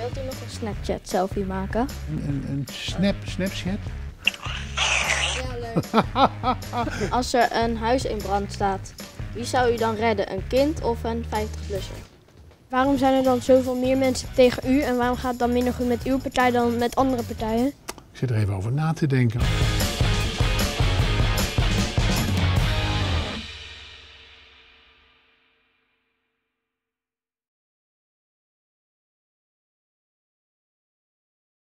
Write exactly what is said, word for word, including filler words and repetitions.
Wilt u nog een Snapchat selfie maken? Een, een, een snap, Snapchat? Ja, leuk. Als er een huis in brand staat, wie zou u dan redden? Een kind of een vijftig-plusser? Waarom zijn er dan zoveel meer mensen tegen u en waarom gaat het dan minder goed met uw partij dan met andere partijen? Ik zit er even over na te denken.